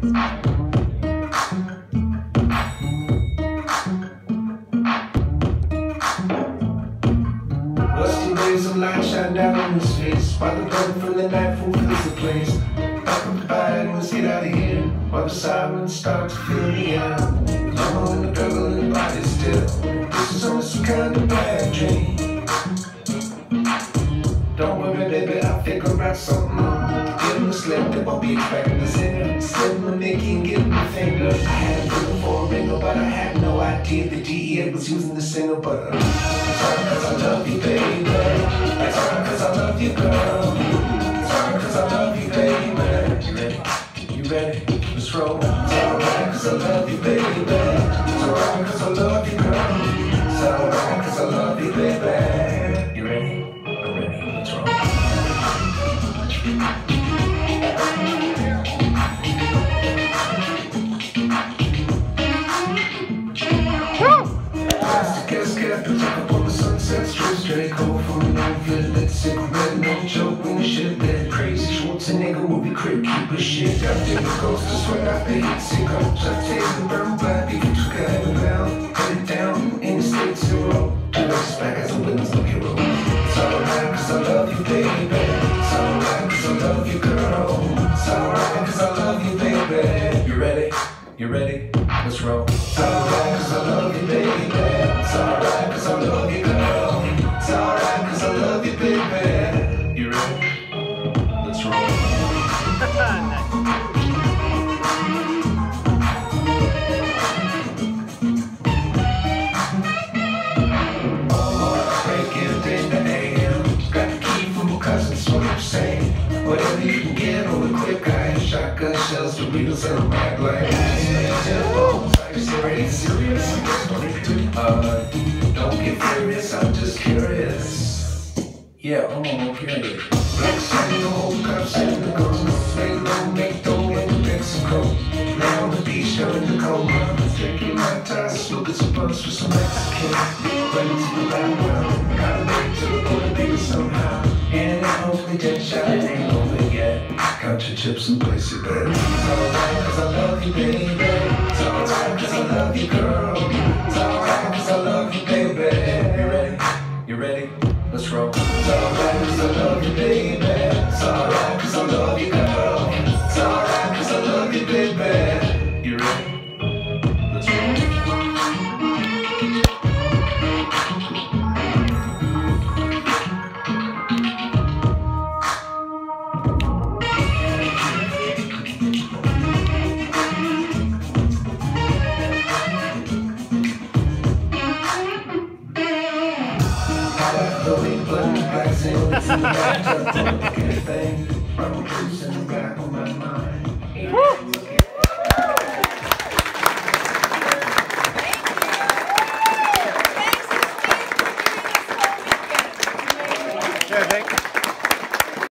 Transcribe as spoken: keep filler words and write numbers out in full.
Rusty rays of light shine down on his face, while the blood from the nightfall fills the place. Back up the bag, let's get out of here, while the sirens start to fill the air. Mama and the girl and the body still. This is only some kind of bad dream. Don't worry, baby, I'll figure out something on. Give him a slip, they won't be expecting us in. Slip my Mickey and give him a finger. I had a feeling for a ringer, but I had no idea the D E A was using the singer. But uh, it's alright cause I love you, baby. It's alright cause I love you, girl. It's alright cause I love you, baby. You ready? You ready? Let's roll. It's alright cause I love you, baby. It's alright cause I love you, girl. It's alright cause I love you, baby. You ready? I'm ready. Let's roll. Plastic gas cap, took up on the sunset strip, straight cold from an old lit cigarette, no joke when you shit that crazy Schwarzenegger movie crib keeper shit. Got different ghosts to sweat out the heat, sick up, try to take the burn black, if you took a heaven down, put it down in the state zero. Two weeks back as a witness, no hero. It's alright cause I love you, baby. It's alright cause I love you, girl. It's alright cause I love you, baby. You ready? You ready? Let's roll. It's alright cause I love you, baby. It's alright cause I love you, girl. It's alright cause I love you, baby. You ready? Let's roll. Oh, breaking day to A M. Got the key from my cousin, so what you saying? Whatever you can get on the quick eye. Shotgun shells, Doritos, and a mag like are you serious? Serious? Uh, don't get furious, I'm just curious. Yeah, hold on, I'm curious. Black shiny, the whole cups in the ghost. Lay low, make dough in Mexico. Lay on the beach, down in the cold. Drinking my ties, smoking some blunts with some Mexicans. Ready to the background. Gotta make to the golden baby somehow. And I hope we just shot it ain't over yet. Count your chips and place your bet. It's alright cause I love you, baby. It's alright cause I love you, girl. It's alright cause I love you, baby. You ready? You ready? Let's roll. It's alright cause I love you, baby. It's alright cause I love you, girl. It's alright cause I love you, baby. You ready? Let's roll. Thing, I'm cruising back